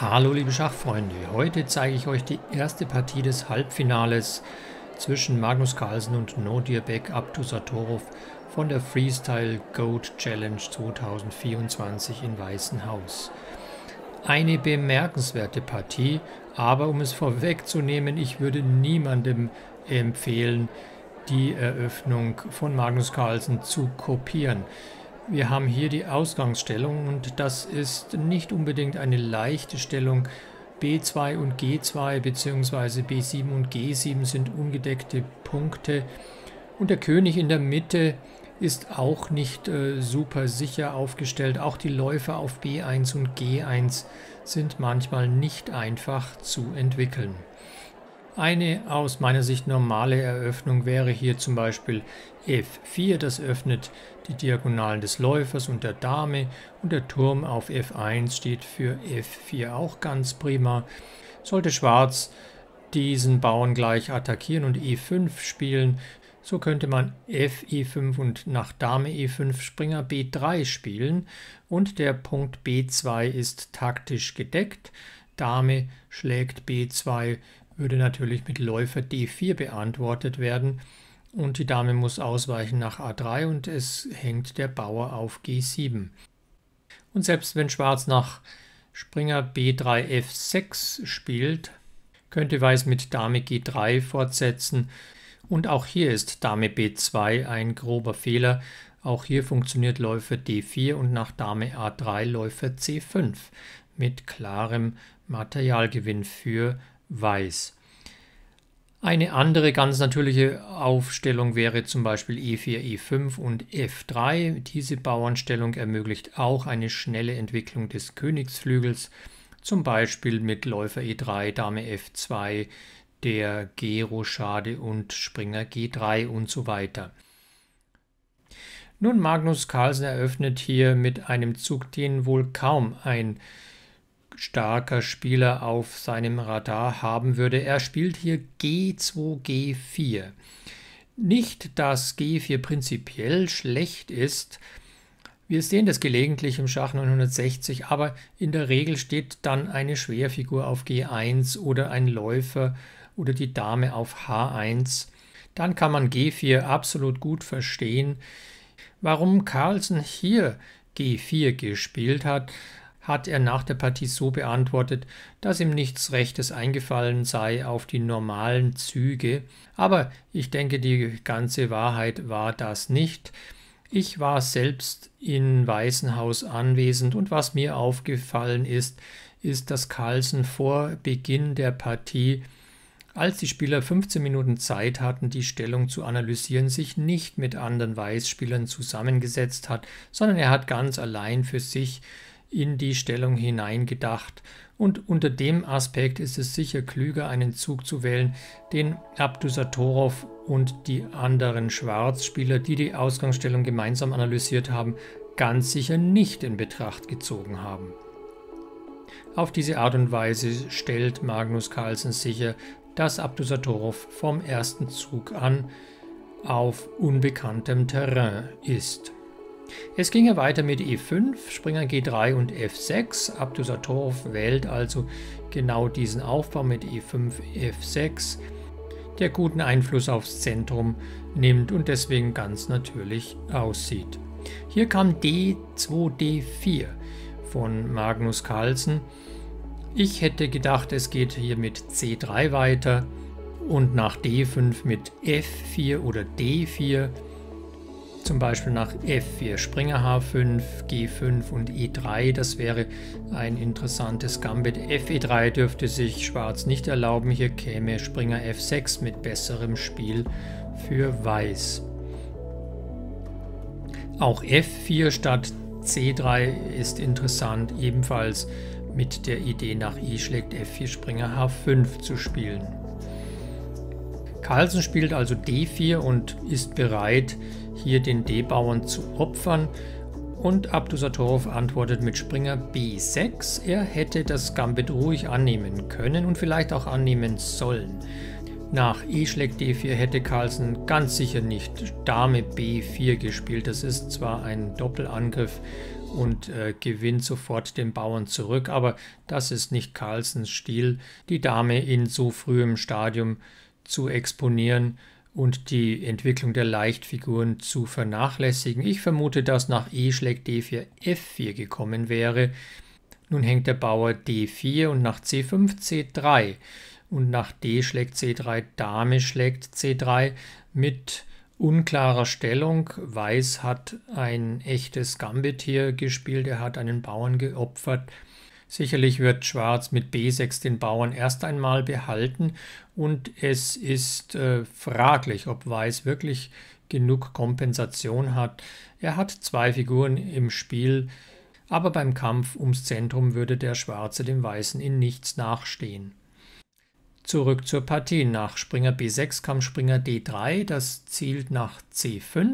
Hallo liebe Schachfreunde, heute zeige ich euch die erste Partie des Halbfinales zwischen Magnus Carlsen und Nodirbek Abdusattorov von der Freestyle Goat Challenge 2024 in Weißenhaus. Eine bemerkenswerte Partie, aber um es vorwegzunehmen, ich würde niemandem empfehlen, die Eröffnung von Magnus Carlsen zu kopieren. Wir haben hier die Ausgangsstellung und das ist nicht unbedingt eine leichte Stellung. B2 und G2 bzw. B7 und G7 sind ungedeckte Punkte und der König in der Mitte ist auch nicht super sicher aufgestellt. Auch die Läufer auf B1 und G1 sind manchmal nicht einfach zu entwickeln. Eine aus meiner Sicht normale Eröffnung wäre hier zum Beispiel F4, das öffnet die Diagonalen des Läufers und der Dame und der Turm auf F1 steht für F4 auch ganz prima. Sollte Schwarz diesen Bauern gleich attackieren und E5 spielen, so könnte man F, E5 und nach Dame E5 Springer B3 spielen und der Punkt B2 ist taktisch gedeckt. Dame schlägt B2 würde natürlich mit Läufer D4 beantwortet werden und die Dame muss ausweichen nach A3 und es hängt der Bauer auf G7. Und selbst wenn Schwarz nach Springer B3 F6 spielt, könnte Weiß mit Dame G3 fortsetzen und auch hier ist Dame B2 ein grober Fehler. Auch hier funktioniert Läufer D4 und nach Dame A3 Läufer C5 mit klarem Materialgewinn für Weiß. Eine andere ganz natürliche Aufstellung wäre zum Beispiel E4, E5 und F3. Diese Bauernstellung ermöglicht auch eine schnelle Entwicklung des Königsflügels, zum Beispiel mit Läufer E3, Dame F2, der G-Rochade und Springer G3 und so weiter. Nun, Magnus Carlsen eröffnet hier mit einem Zug, den wohl kaum ein starker Spieler auf seinem Radar haben würde. Er spielt hier G2, G4. Nicht, dass G4 prinzipiell schlecht ist. Wir sehen das gelegentlich im Schach 960, aber in der Regel steht dann eine Schwerfigur auf G1 oder ein Läufer oder die Dame auf H1. Dann kann man G4 absolut gut verstehen. Warum Carlsen hier G4 gespielt hat, hat er nach der Partie so beantwortet, dass ihm nichts Rechtes eingefallen sei auf die normalen Züge. Aber ich denke, die ganze Wahrheit war das nicht. Ich war selbst in Weißenhaus anwesend und was mir aufgefallen ist, dass Carlsen vor Beginn der Partie, als die Spieler 15 Minuten Zeit hatten, die Stellung zu analysieren, sich nicht mit anderen Weißspielern zusammengesetzt hat, sondern er hat ganz allein für sich in die Stellung hineingedacht. Und unter dem Aspekt ist es sicher klüger, einen Zug zu wählen, den Abdusattorov und die anderen Schwarzspieler, die die Ausgangsstellung gemeinsam analysiert haben, ganz sicher nicht in Betracht gezogen haben. Auf diese Art und Weise stellt Magnus Carlsen sicher, dass Abdusattorov vom ersten Zug an auf unbekanntem Terrain ist. Es ging weiter mit E5, Springer G3 und F6. Abdusattorov wählt also genau diesen Aufbau mit E5, F6, der guten Einfluss aufs Zentrum nimmt und deswegen ganz natürlich aussieht. Hier kam D2, D4 von Magnus Carlsen. Ich hätte gedacht, es geht hier mit C3 weiter und nach D5 mit F4 oder D4. Zum Beispiel nach F4, Springer H5, G5 und E3, das wäre ein interessantes Gambit. Fe3 dürfte sich Schwarz nicht erlauben, hier käme Springer F6 mit besserem Spiel für Weiß. Auch F4 statt C3 ist interessant, ebenfalls mit der Idee nach E schlägt F4, Springer H5 zu spielen. Carlsen spielt also D4 und ist bereit, hier den D-Bauern zu opfern und Abdusattorov antwortet mit Springer B6. Er hätte das Gambit ruhig annehmen können und vielleicht auch annehmen sollen. Nach E schlägt D4 hätte Carlsen ganz sicher nicht Dame B4 gespielt. Das ist zwar ein Doppelangriff und gewinnt sofort den Bauern zurück, aber das ist nicht Carlsens Stil, die Dame in so frühem Stadium zu exponieren und die Entwicklung der Leichtfiguren zu vernachlässigen. Ich vermute, dass nach E schlägt D4 F4 gekommen wäre. Nun hängt der Bauer D4 und nach C5 C3 und nach D schlägt C3, Dame schlägt C3 mit unklarer Stellung. Weiß hat ein echtes Gambit hier gespielt, er hat einen Bauern geopfert. Sicherlich wird Schwarz mit B6 den Bauern erst einmal behalten und es ist fraglich, ob Weiß wirklich genug Kompensation hat. Er hat 2 Figuren im Spiel, aber beim Kampf ums Zentrum würde der Schwarze dem Weißen in nichts nachstehen. Zurück zur Partie. Nach Springer B6 kam Springer D3, das zielt nach C5,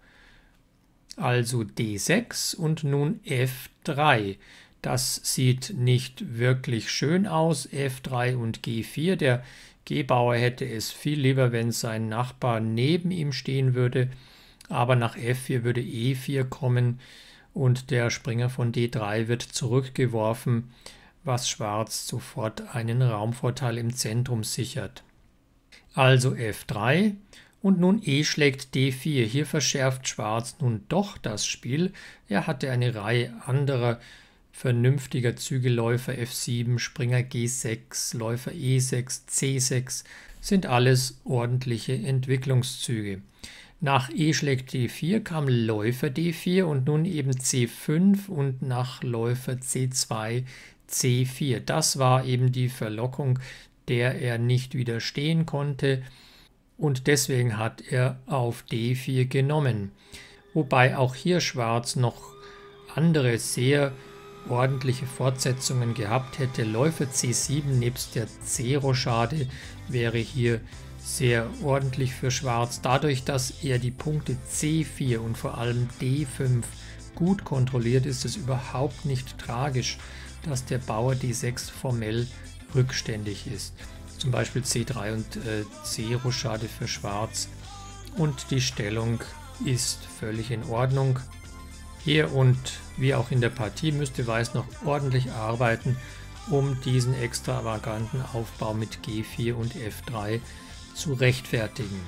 also D6 und nun F3. Das sieht nicht wirklich schön aus, F3 und G4. Der G-Bauer hätte es viel lieber, wenn sein Nachbar neben ihm stehen würde, aber nach F4 würde E4 kommen und der Springer von D3 wird zurückgeworfen, was Schwarz sofort einen Raumvorteil im Zentrum sichert. Also F3 und nun E schlägt D4. Hier verschärft Schwarz nun doch das Spiel. Er hatte eine Reihe anderer vernünftiger Züge, Läufer F7, Springer G6, Läufer E6, C6 sind alles ordentliche Entwicklungszüge. Nach E schlägt D4 kam Läufer D4 und nun eben C5 und nach Läufer C2 C4. Das war eben die Verlockung, der er nicht widerstehen konnte und deswegen hat er auf D4 genommen. Wobei auch hier Schwarz noch andere sehr ordentliche Fortsetzungen gehabt hätte. Läufer C7 nebst der C-Rochade wäre hier sehr ordentlich für Schwarz. Dadurch, dass er die Punkte C4 und vor allem D5 gut kontrolliert, ist es überhaupt nicht tragisch, dass der Bauer D6 formell rückständig ist. Zum Beispiel C3 und C-Rochade für Schwarz und die Stellung ist völlig in Ordnung. Hier und wie auch in der Partie müsste Weiß noch ordentlich arbeiten, um diesen extravaganten Aufbau mit G4 und F3 zu rechtfertigen.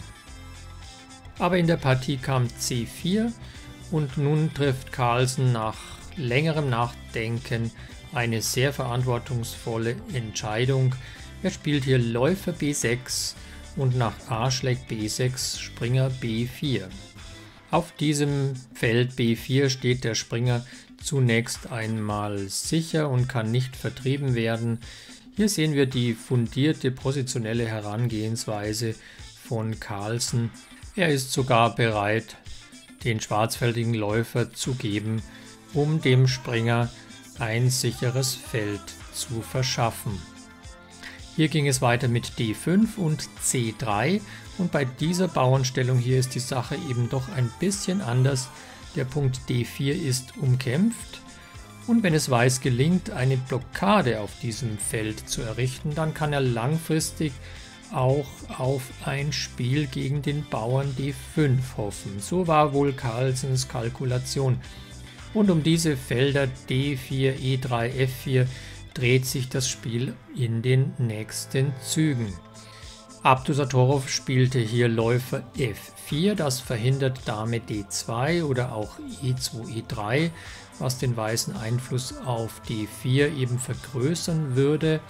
Aber in der Partie kam C4 und nun trifft Carlsen nach längerem Nachdenken eine sehr verantwortungsvolle Entscheidung. Er spielt hier Läufer B6 und nach A schlägt B6 Springer B4. Auf diesem Feld B4 steht der Springer zunächst einmal sicher und kann nicht vertrieben werden. Hier sehen wir die fundierte positionelle Herangehensweise von Carlsen. Er ist sogar bereit, den schwarzfeldigen Läufer zu geben, um dem Springer ein sicheres Feld zu verschaffen. Hier ging es weiter mit D5 und C3 und bei dieser Bauernstellung hier ist die Sache eben doch ein bisschen anders. Der Punkt D4 ist umkämpft und wenn es Weiß gelingt, eine Blockade auf diesem Feld zu errichten, dann kann er langfristig auch auf ein Spiel gegen den Bauern D5 hoffen. So war wohl Carlsens Kalkulation. Und um diese Felder D4, E3, F4 dreht sich das Spiel in den nächsten Zügen. Abdusatorow spielte hier Läufer F4, das verhindert Dame D2 oder auch E2, E3, was den weißen Einfluss auf D4 eben vergrößern würde.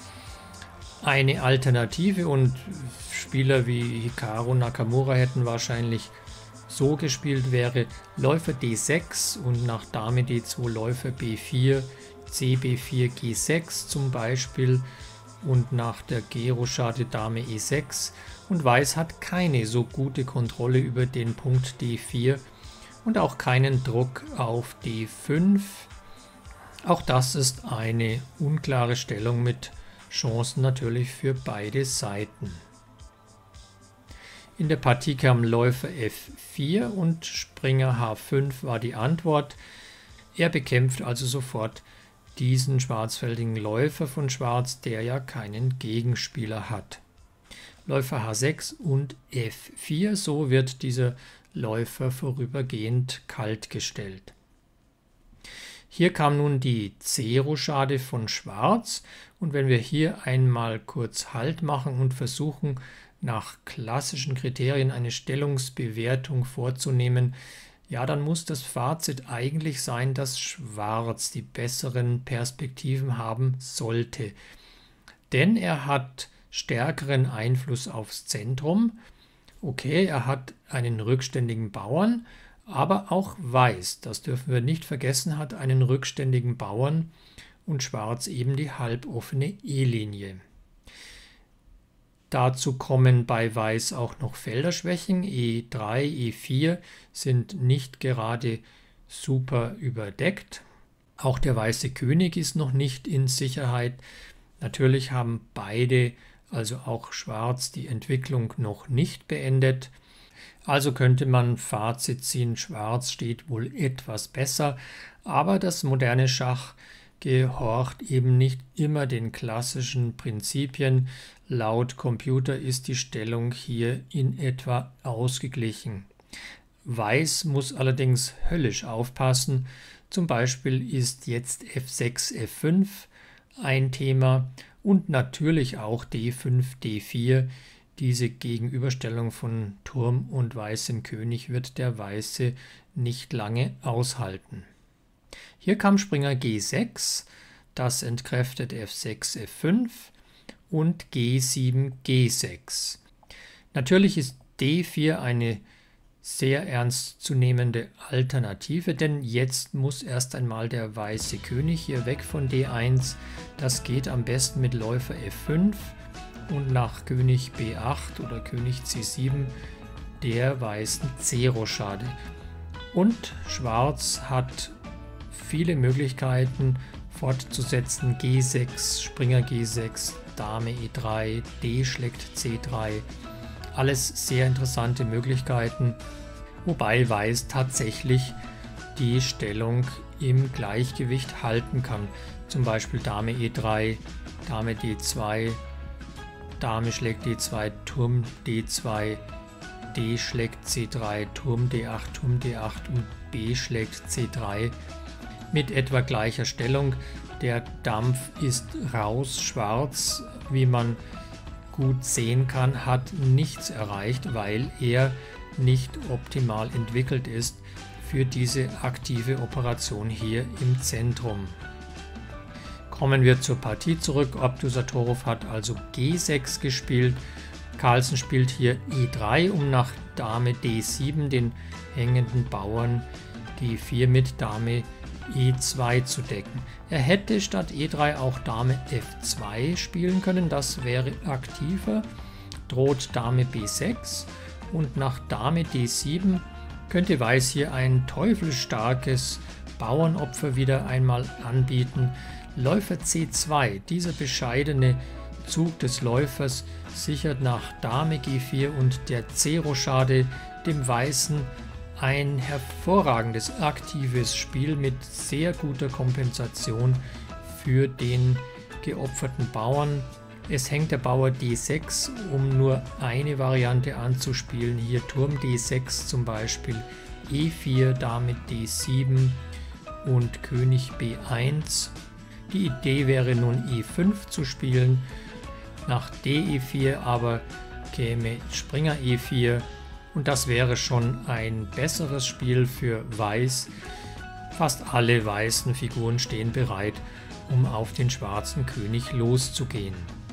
Eine Alternative und Spieler wie Hikaru Nakamura hätten wahrscheinlich so gespielt wäre Läufer D6 und nach Dame D2 Läufer B4, CB4, G6 zum Beispiel und nach der G-Rochade Dame E6 und Weiß hat keine so gute Kontrolle über den Punkt D4 und auch keinen Druck auf D5. Auch das ist eine unklare Stellung mit Chancen natürlich für beide Seiten. In der Partie kam Läufer F4 und Springer H5 war die Antwort. Er bekämpft also sofort diesen schwarzfeldigen Läufer von Schwarz, der ja keinen Gegenspieler hat. Läufer H6 und F4. So wird dieser Läufer vorübergehend kalt gestellt. Hier kam nun die C-Rochade von Schwarz und wenn wir hier einmal kurz Halt machen und versuchen, nach klassischen Kriterien eine Stellungsbewertung vorzunehmen, ja, dann muss das Fazit eigentlich sein, dass Schwarz die besseren Perspektiven haben sollte. Denn er hat stärkeren Einfluss aufs Zentrum. Okay, er hat einen rückständigen Bauern, aber auch Weiß, das dürfen wir nicht vergessen, hat einen rückständigen Bauern und Schwarz eben die halboffene E-Linie. Dazu kommen bei Weiß auch noch Felderschwächen. E3, E4 sind nicht gerade super überdeckt. Auch der weiße König ist noch nicht in Sicherheit. Natürlich haben beide, also auch Schwarz, die Entwicklung noch nicht beendet. Also könnte man Fazit ziehen, Schwarz steht wohl etwas besser, aber das moderne Schach gehorcht eben nicht immer den klassischen Prinzipien. Laut Computer ist die Stellung hier in etwa ausgeglichen. Weiß muss allerdings höllisch aufpassen. Zum Beispiel ist jetzt F6, F5 ein Thema und natürlich auch D5, D4. Diese Gegenüberstellung von Turm und weißem König wird der Weiße nicht lange aushalten. Hier kam Springer G6, das entkräftet F6, F5 und G7, G6. Natürlich ist D4 eine sehr ernstzunehmende Alternative, denn jetzt muss erst einmal der weiße König hier weg von D1. Das geht am besten mit Läufer F5 und nach König B8 oder König C7 der weißen C-Rochade. Und Schwarz hat viele Möglichkeiten fortzusetzen. G6, Springer G6, Dame E3, D schlägt C3. Alles sehr interessante Möglichkeiten, wobei Weiß tatsächlich die Stellung im Gleichgewicht halten kann. Zum Beispiel Dame E3, Dame D2, Dame schlägt D2, Turm D2, D schlägt C3, Turm D8, Turm D8 und B schlägt C3 mit etwa gleicher Stellung. Der Dampf ist raus, Schwarz, wie man gut sehen kann, hat nichts erreicht, weil er nicht optimal entwickelt ist für diese aktive Operation hier im Zentrum. Kommen wir zur Partie zurück. Abdusatorow hat also G6 gespielt. Carlsen spielt hier E3, um nach Dame D7 den hängenden Bauern D4 mit Dame E2 zu decken. Er hätte statt E3 auch Dame F2 spielen können, das wäre aktiver. Droht Dame B6 und nach Dame D7 könnte Weiß hier ein teufelstarkes Bauernopfer wieder einmal anbieten. Läufer C2, dieser bescheidene Zug des Läufers, sichert nach Dame G4 und der C-Rochade dem Weißen ein hervorragendes aktives Spiel mit sehr guter Kompensation für den geopferten Bauern. Es hängt der Bauer D6, um nur eine Variante anzuspielen. Hier Turm D6 zum Beispiel, E4, Dame D7 und König B1. Die Idee wäre nun E5 zu spielen. Nach DE4 aber käme Springer E4 und das wäre schon ein besseres Spiel für Weiß. Fast alle weißen Figuren stehen bereit, um auf den schwarzen König loszugehen.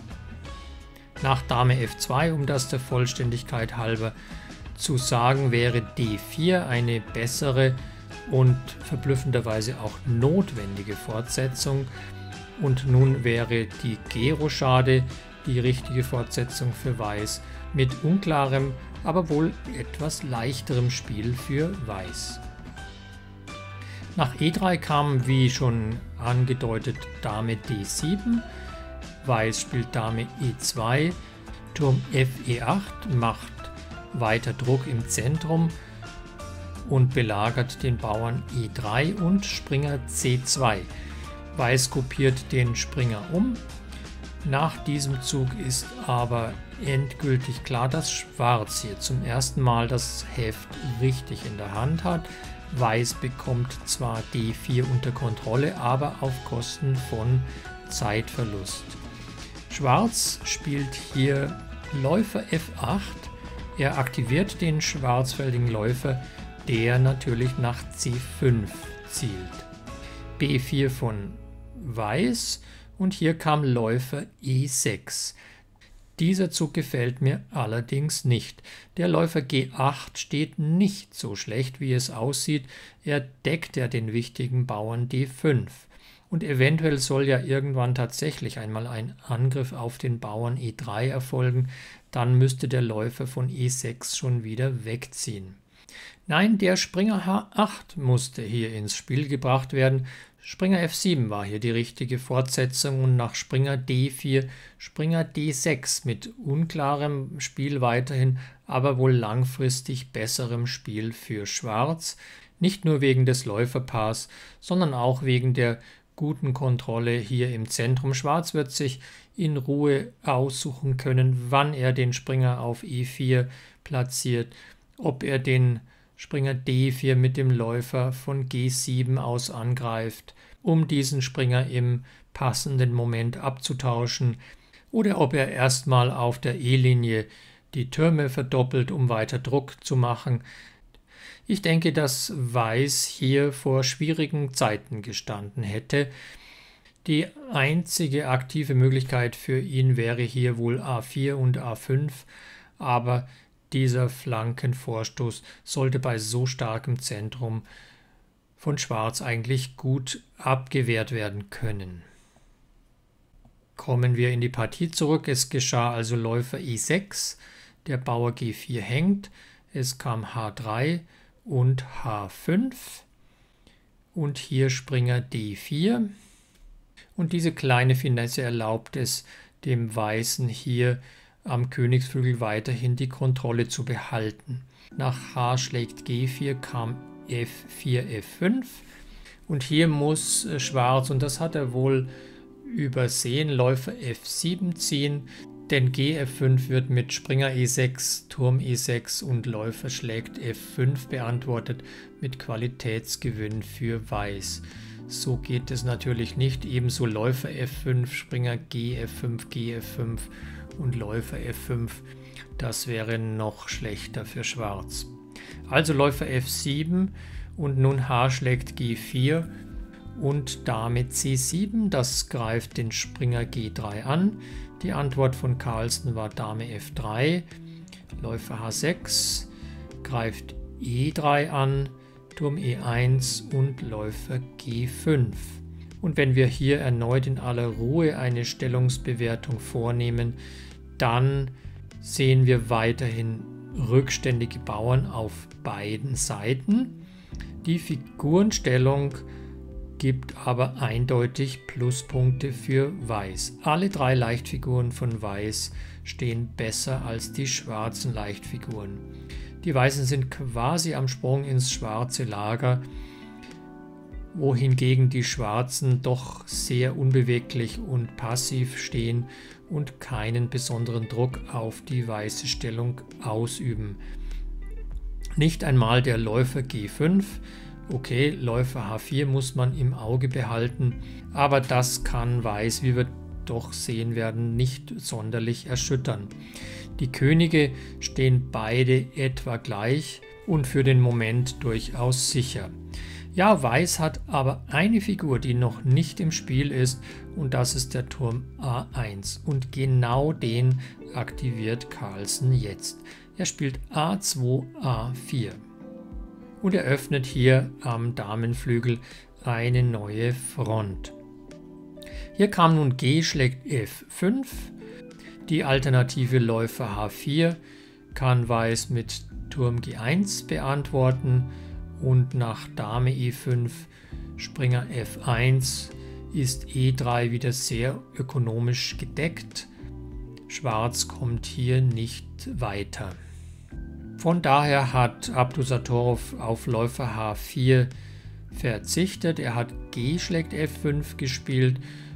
Nach Dame F2, um das der Vollständigkeit halber zu sagen, wäre D4 eine bessere und verblüffenderweise auch notwendige Fortsetzung. Und nun wäre die G-Rochade die richtige Fortsetzung für Weiß mit unklarem, aber wohl etwas leichterem Spiel für Weiß. Nach E3 kam, wie schon angedeutet, Dame D7. Weiß spielt Dame E2, Turm Fe8 macht weiter Druck im Zentrum und belagert den Bauern E3 und Springer C2. Weiß kopiert den Springer um. Nach diesem Zug ist aber endgültig klar, dass Schwarz hier zum ersten Mal das Heft richtig in der Hand hat. Weiß bekommt zwar D4 unter Kontrolle, aber auf Kosten von Zeitverlust. Schwarz spielt hier Läufer F8. Er aktiviert den schwarzfeldigen Läufer, der natürlich nach C5 zielt. B4 von Weiß und hier kam Läufer E6. Dieser Zug gefällt mir allerdings nicht. Der Läufer G8 steht nicht so schlecht, wie es aussieht. Er deckt ja den wichtigen Bauern D5. Und eventuell soll ja irgendwann tatsächlich einmal ein Angriff auf den Bauern E3 erfolgen. Dann müsste der Läufer von E6 schon wieder wegziehen. Nein, der Springer H8 musste hier ins Spiel gebracht werden. Springer F7 war hier die richtige Fortsetzung und nach Springer D4 Springer D6 mit unklarem Spiel weiterhin, aber wohl langfristig besserem Spiel für Schwarz. Nicht nur wegen des Läuferpaars, sondern auch wegen der guten Kontrolle hier im Zentrum. Schwarz wird sich in Ruhe aussuchen können, wann er den Springer auf E4 platziert, ob er den Springer D4 mit dem Läufer von G7 aus angreift, um diesen Springer im passenden Moment abzutauschen, oder ob er erstmal auf der E-Linie die Türme verdoppelt, um weiter Druck zu machen. Ich denke, dass Weiß hier vor schwierigen Zeiten gestanden hätte. Die einzige aktive Möglichkeit für ihn wäre hier wohl A4 und A5, aber dieser Flankenvorstoß sollte bei so starkem Zentrum von Schwarz eigentlich gut abgewehrt werden können. Kommen wir in die Partie zurück. Es geschah also Läufer E6, der Bauer G4 hängt, es kam H3 und H5 und hier Springer D4. Und diese kleine Finesse erlaubt es dem Weißen hier am Königsflügel weiterhin die Kontrolle zu behalten. Nach H schlägt G4 kam F4, F5 und hier muss Schwarz, und das hat er wohl übersehen, Läufer F7 ziehen, denn Gf5 wird mit Springer E6, Turm E6 und Läufer schlägt F5 beantwortet mit Qualitätsgewinn für Weiß. So geht es natürlich nicht, ebenso Läufer F5, Springer Gf5, Gf5 und Läufer F5, das wäre noch schlechter für Schwarz. Also Läufer F7 und nun H schlägt G4 und Dame C7, das greift den Springer G3 an. Die Antwort von Carlsen war Dame F3, Läufer H6, greift E3 an, Turm E1 und Läufer G5. Und wenn wir hier erneut in aller Ruhe eine Stellungsbewertung vornehmen, dann sehen wir weiterhin rückständige Bauern auf beiden Seiten. Die Figurenstellung gibt aber eindeutig Pluspunkte für Weiß. Alle drei Leichtfiguren von Weiß stehen besser als die schwarzen Leichtfiguren. Die Weißen sind quasi am Sprung ins schwarze Lager, wohingegen die Schwarzen doch sehr unbeweglich und passiv stehen und keinen besonderen Druck auf die weiße Stellung ausüben. Nicht einmal der Läufer G5, okay, Läufer H4 muss man im Auge behalten, aber das kann Weiß, wie wir doch sehen werden, nicht sonderlich erschüttern. Die Könige stehen beide etwa gleich und für den Moment durchaus sicher. Ja, Weiß hat aber eine Figur, die noch nicht im Spiel ist, und das ist der Turm A1. Und genau den aktiviert Carlsen jetzt. Er spielt A2, A4. Und er öffnet hier am Damenflügel eine neue Front. Hier kam nun G schlägt F5. Die alternative Läufer H4 kann Weiß mit Turm G1 beantworten. Und nach Dame E5, Springer F1 ist E3 wieder sehr ökonomisch gedeckt. Schwarz kommt hier nicht weiter. Von daher hat Abdusattorov auf Läufer H4 verzichtet. Er hat G schlägt F5 gespielt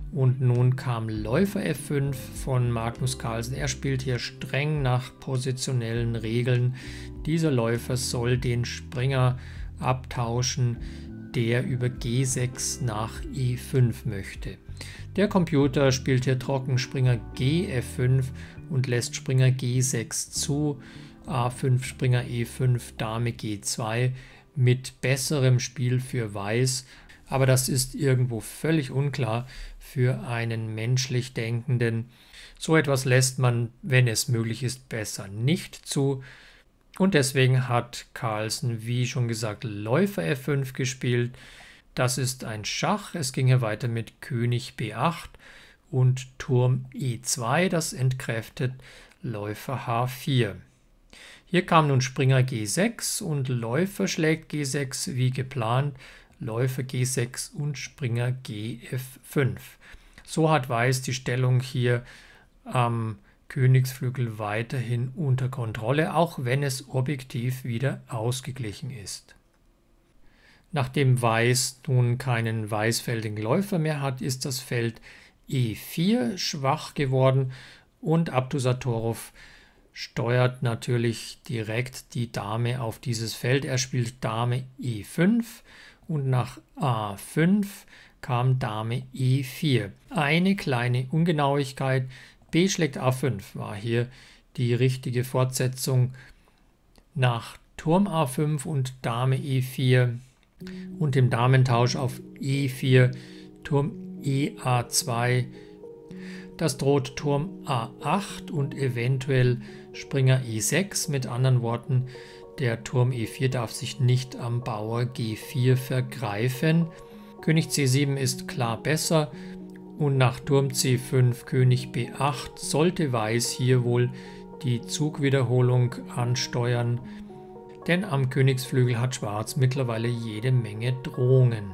Und nun kam Läufer F5 von Magnus Carlsen. Er spielt hier streng nach positionellen Regeln. Dieser Läufer soll den Springer abtauschen, der über G6 nach E5 möchte. Der Computer spielt hier trocken Springer Gf5 und lässt Springer G6 zu, A5, Springer E5, Dame G2 mit besserem Spiel für Weiß. Aber das ist irgendwo völlig unklar für einen menschlich Denkenden. So etwas lässt man, wenn es möglich ist, besser nicht zu. Und deswegen hat Carlsen, wie schon gesagt, Läufer F5 gespielt. Das ist ein Schach. Es ging hier weiter mit König B8 und Turm E2. Das entkräftet Läufer H4. Hier kam nun Springer G6 und Läufer schlägt G6 wie geplant. Läufer G6 und Springer Gf5. So hat Weiß die Stellung hier am Königsflügel weiterhin unter Kontrolle, auch wenn es objektiv wieder ausgeglichen ist. Nachdem Weiß nun keinen weißfeldigen Läufer mehr hat, ist das Feld E4 schwach geworden und Abdusatorow steuert natürlich direkt die Dame auf dieses Feld. Er spielt Dame E5 und nach A5 kam Dame E4. Eine kleine Ungenauigkeit. B schlägt A5 war hier die richtige Fortsetzung nach Turm A5 und Dame E4 und dem Damentausch auf E4, Turm EA2. Das droht Turm A8 und eventuell Springer E6. Mit anderen Worten, der Turm E4 darf sich nicht am Bauer G4 vergreifen. König C7 ist klar besser und nach Turm C5, König B8 sollte Weiß hier wohl die Zugwiederholung ansteuern, denn am Königsflügel hat Schwarz mittlerweile jede Menge Drohungen.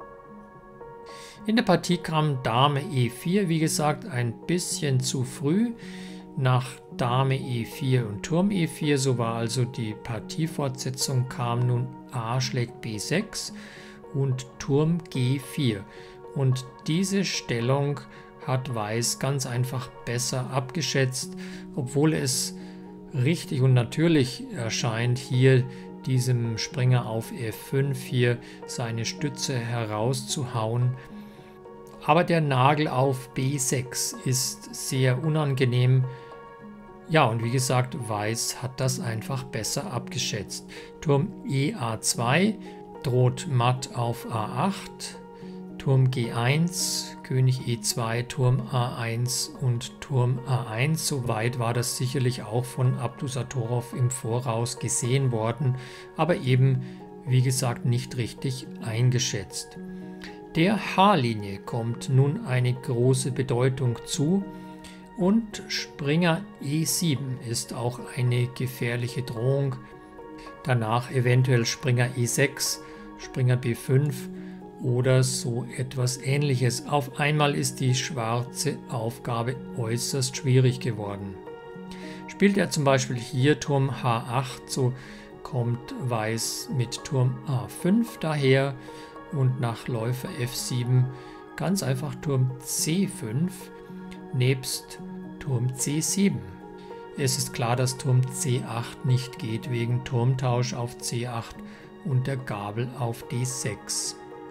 In der Partie kam Dame E4, wie gesagt, ein bisschen zu früh. Nach Dame E4 und Turm E4, so war also die Partiefortsetzung, kam nun A schlägt B6 und Turm G4. Und diese Stellung hat Weiß ganz einfach besser abgeschätzt, obwohl es richtig und natürlich erscheint, hier diesem Springer auf F5 hier seine Stütze herauszuhauen. Aber der Nagel auf B6 ist sehr unangenehm. Ja, und wie gesagt, Weiß hat das einfach besser abgeschätzt. Turm EA2 droht matt auf A8, Turm G1, König E2, Turm A1 und Turm A1. Soweit war das sicherlich auch von Abdusatorow im Voraus gesehen worden, aber eben, wie gesagt, nicht richtig eingeschätzt. Der H-Linie kommt nun eine große Bedeutung zu und Springer E7 ist auch eine gefährliche Drohung. Danach eventuell Springer E6, Springer B5 oder so etwas Ähnliches. Auf einmal ist die schwarze Aufgabe äußerst schwierig geworden. Spielt er zum Beispiel hier Turm H8, so kommt Weiß mit Turm A5 daher und nach Läufer F7 ganz einfach Turm C5 nebst Turm C7. Es ist klar, dass Turm C8 nicht geht wegen Turmtausch auf C8 und der Gabel auf D6.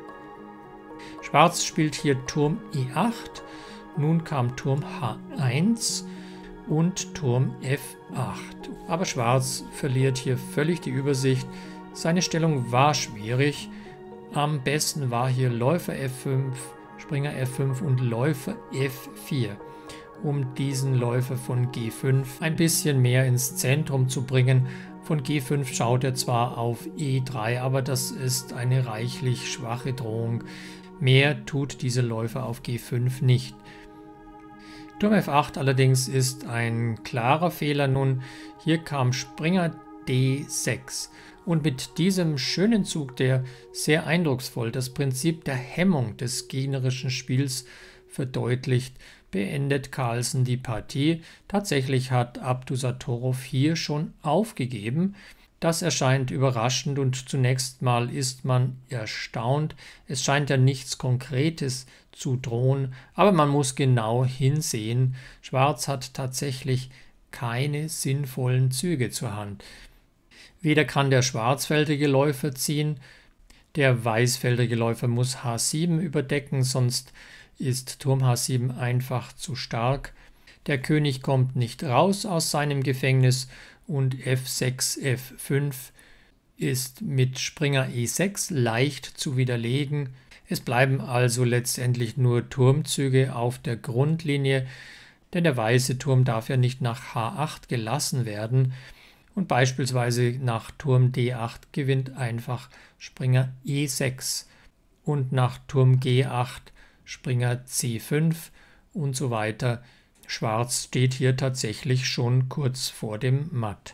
Schwarz spielt hier Turm E8, nun kam Turm H1 und Turm F8. Aber Schwarz verliert hier völlig die Übersicht. Seine Stellung war schwierig. Am besten war hier Läufer F5, Springer F5 und Läufer F4, um diesen Läufer von G5 ein bisschen mehr ins Zentrum zu bringen. Von G5 schaut er zwar auf E3, aber das ist eine reichlich schwache Drohung. Mehr tut dieser Läufer auf G5 nicht. Turm F8 allerdings ist ein klarer Fehler. Nun, hier kam Springer D6 und mit diesem schönen Zug, der sehr eindrucksvoll das Prinzip der Hemmung des gegnerischen Spiels verdeutlicht, beendet Carlsen die Partie. Tatsächlich hat Abdusatorow hier schon aufgegeben. Das erscheint überraschend und zunächst mal ist man erstaunt. Es scheint ja nichts Konkretes zu drohen, aber man muss genau hinsehen. Schwarz hat tatsächlich keine sinnvollen Züge zur Hand. Weder kann der schwarzfeldrige Läufer ziehen, der weißfeldrige Läufer muss H7 überdecken, sonst ist Turm H7 einfach zu stark. Der König kommt nicht raus aus seinem Gefängnis und F6, F5 ist mit Springer E6 leicht zu widerlegen. Es bleiben also letztendlich nur Turmzüge auf der Grundlinie, denn der weiße Turm darf ja nicht nach H8 gelassen werden. Und beispielsweise nach Turm D8 gewinnt einfach Springer E6 und nach Turm G8 Springer C5 und so weiter. Schwarz steht hier tatsächlich schon kurz vor dem Matt.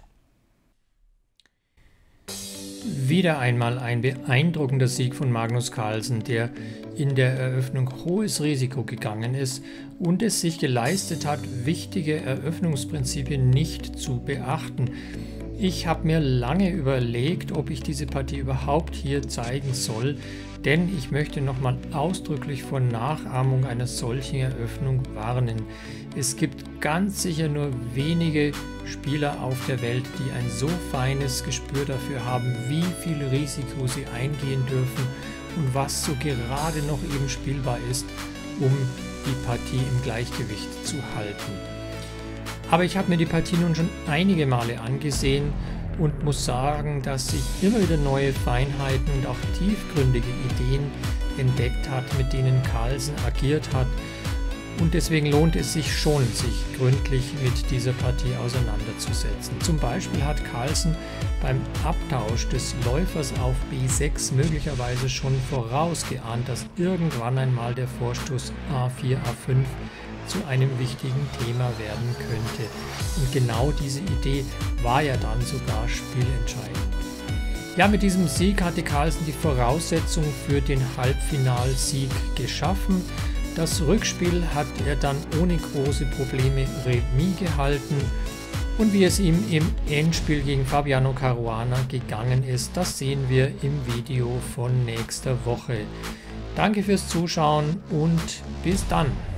Wieder einmal ein beeindruckender Sieg von Magnus Carlsen, der in der Eröffnung hohes Risiko gegangen ist und es sich geleistet hat, wichtige Eröffnungsprinzipien nicht zu beachten. Ich habe mir lange überlegt, ob ich diese Partie überhaupt hier zeigen soll, denn ich möchte nochmal ausdrücklich vor Nachahmung einer solchen Eröffnung warnen. Es gibt ganz sicher nur wenige Spieler auf der Welt, die ein so feines Gespür dafür haben, wie viel Risiko sie eingehen dürfen und was so gerade noch eben spielbar ist, um die Partie im Gleichgewicht zu halten. Aber ich habe mir die Partie nun schon einige Male angesehen und muss sagen, dass sich immer wieder neue Feinheiten und auch tiefgründige Ideen entdeckt hat, mit denen Carlsen agiert hat. Und deswegen lohnt es sich schon, sich gründlich mit dieser Partie auseinanderzusetzen. Zum Beispiel hat Carlsen beim Abtausch des Läufers auf B6 möglicherweise schon vorausgeahnt, dass irgendwann einmal der Vorstoß A4, A5 zu einem wichtigen Thema werden könnte. Und genau diese Idee war ja dann sogar spielentscheidend. Ja, mit diesem Sieg hatte Carlsen die Voraussetzung für den Halbfinalsieg geschaffen. Das Rückspiel hat er dann ohne große Probleme remis gehalten. Und wie es ihm im Endspiel gegen Fabiano Caruana gegangen ist, das sehen wir im Video von nächster Woche. Danke fürs Zuschauen und bis dann!